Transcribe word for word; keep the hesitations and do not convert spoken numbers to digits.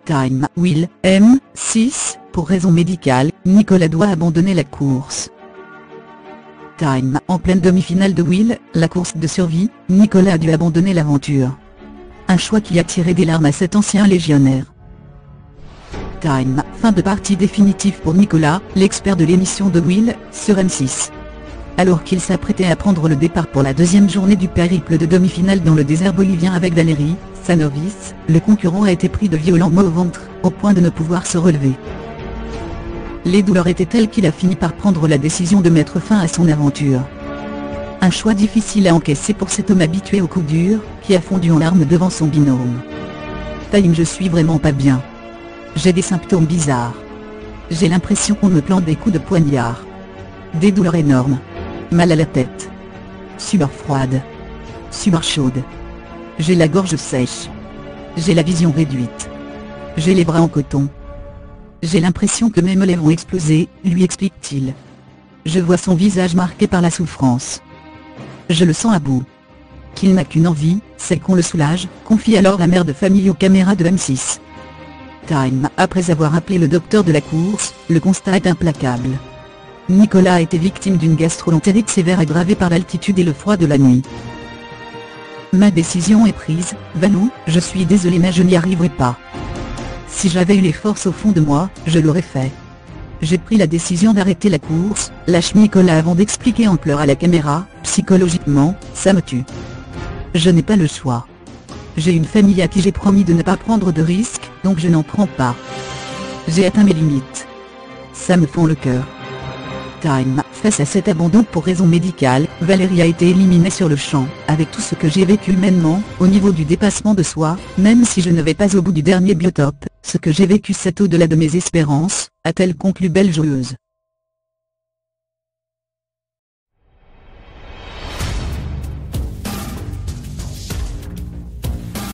Time. Will, M six, pour raison médicale, Nicolas doit abandonner la course. Time. En pleine demi-finale de Will, la course de survie, Nicolas a dû abandonner l'aventure. Un choix qui a tiré des larmes à cet ancien légionnaire. Time. Fin de partie définitive pour Nicolas, l'expert de l'émission de Will, sur M six. Alors qu'il s'apprêtait à prendre le départ pour la deuxième journée du périple de demi-finale dans le désert bolivien avec Valérie, sa novice, le concurrent a été pris de violents maux au ventre, au point de ne pouvoir se relever. Les douleurs étaient telles qu'il a fini par prendre la décision de mettre fin à son aventure. Un choix difficile à encaisser pour cet homme habitué aux coups durs, qui a fondu en larmes devant son binôme. Time. Je suis vraiment pas bien. J'ai des symptômes bizarres. J'ai l'impression qu'on me plante des coups de poignard. Des douleurs énormes. Mal à la tête. Sueur froide. Sueur chaude. J'ai la gorge sèche. J'ai la vision réduite. J'ai les bras en coton. J'ai l'impression que mes mollets vont exploser, lui explique-t-il. Je vois son visage marqué par la souffrance. Je le sens à bout. Qu'il n'a qu'une envie, c'est qu'on le soulage, confie alors la mère de famille aux caméras de M six. Time. Après avoir appelé le docteur de la course, le constat est implacable. Nicolas a été victime d'une gastroentérite sévère aggravée par l'altitude et le froid de la nuit. Ma décision est prise, Valou, je suis désolé mais je n'y arriverai pas. Si j'avais eu les forces au fond de moi, je l'aurais fait. J'ai pris la décision d'arrêter la course, lâche Nicolas avant d'expliquer en pleurs à la caméra, psychologiquement, ça me tue. Je n'ai pas le choix. J'ai une famille à qui j'ai promis de ne pas prendre de risques, donc je n'en prends pas. J'ai atteint mes limites. Ça me fend le cœur. Time. Face à cet abandon pour raison médicale, Valérie a été éliminée sur le champ. Avec tout ce que j'ai vécu humainement, au niveau du dépassement de soi, même si je ne vais pas au bout du dernier biotope, ce que j'ai vécu c'est au-delà de mes espérances, a-t-elle conclu belle joueuse.